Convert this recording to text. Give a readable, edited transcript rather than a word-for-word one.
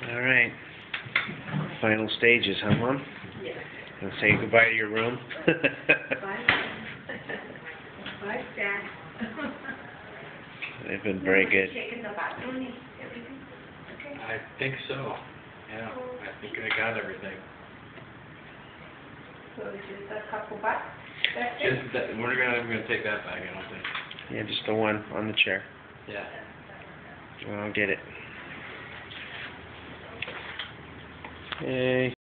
All right. Final stages, huh, Mom? Yes. And say goodbye to your room. Bye. Bye, Dad. They've been very good. Taking the bathroom, everything? Okay. I think so. Yeah, I think I got everything. So it's just a couple bucks? That's it? Just that, we're not even gonna take that back, I don't think. Yeah, just the one on the chair. Yeah. I'll get it. Hey.